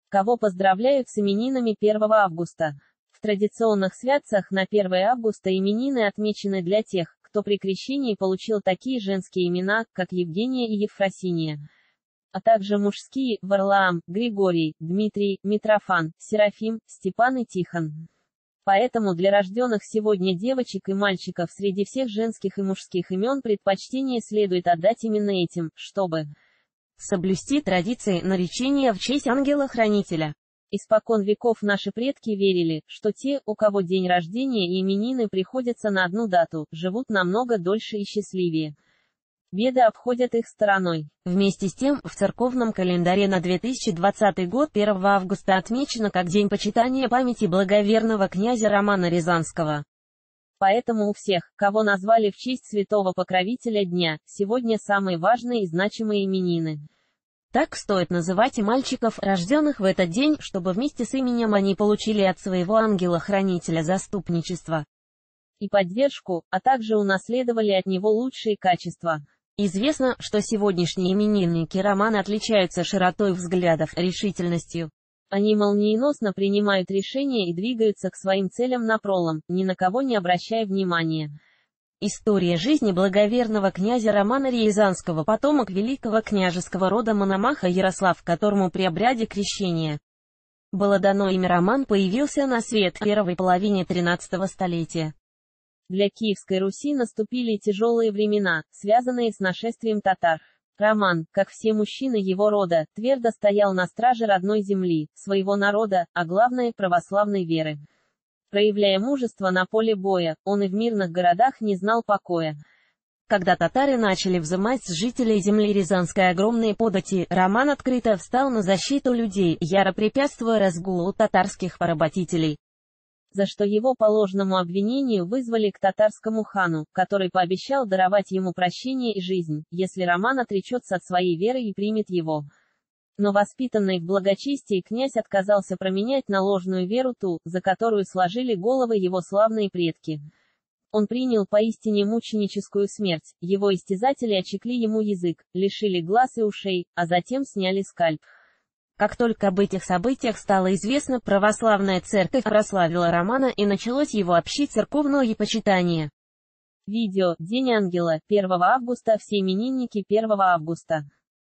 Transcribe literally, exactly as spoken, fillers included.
Кого поздравляют с именинами первого августа? В традиционных святцах на первое августа именины отмечены для тех, кто при крещении получил такие женские имена, как Евгения и Ефросиния, а также мужские – Варлаам, Григорий, Дмитрий, Митрофан, Серафим, Степан и Тихон. Поэтому для рожденных сегодня девочек и мальчиков среди всех женских и мужских имен предпочтение следует отдать именно этим, чтобы соблюсти традиции наречения в честь ангела-хранителя. Испокон веков наши предки верили, что те, у кого день рождения и именины приходятся на одну дату, живут намного дольше и счастливее. Беды обходят их стороной. Вместе с тем, в церковном календаре на две тысячи двадцатый год первого августа отмечено как день почитания памяти благоверного князя Романа Рязанского. Поэтому у всех, кого назвали в честь святого покровителя дня, сегодня самые важные и значимые именины. Так стоит называть и мальчиков, рожденных в этот день, чтобы вместе с именем они получили от своего ангела-хранителя заступничество и поддержку, а также унаследовали от него лучшие качества. Известно, что сегодняшние именинники Романа отличаются широтой взглядов, решительностью. Они молниеносно принимают решения и двигаются к своим целям напролом, ни на кого не обращая внимания. История жизни благоверного князя Романа Рязанского, потомок великого княжеского рода Мономаха Ярослав, которому при обряде крещения было дано имя Роман, появился на свет в первой половине тринадцатого столетия. Для Киевской Руси наступили тяжелые времена, связанные с нашествием татар. Роман, как все мужчины его рода, твердо стоял на страже родной земли, своего народа, а главное – православной веры. Проявляя мужество на поле боя, он и в мирных городах не знал покоя. Когда татары начали взымать с жителей земли Рязанской огромные подати, Роман открыто встал на защиту людей, яро препятствуя разгулу татарских поработителей, за что его по ложному обвинению вызвали к татарскому хану, который пообещал даровать ему прощение и жизнь, если Роман отречется от своей веры и примет его. Но воспитанный в благочестии князь отказался променять на ложную веру ту, за которую сложили головы его славные предки. Он принял поистине мученическую смерть, его истязатели отсекли ему язык, лишили глаз и ушей, а затем сняли скальп. Как только об этих событиях стало известно, православная церковь прославила Романа и началось его общецерковное почитание. Видео «День ангела», первого августа, все именинники первого августа.